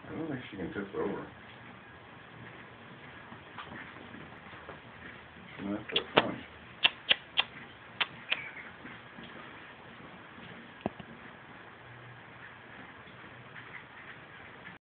I don't think she can tip over. She's not the front.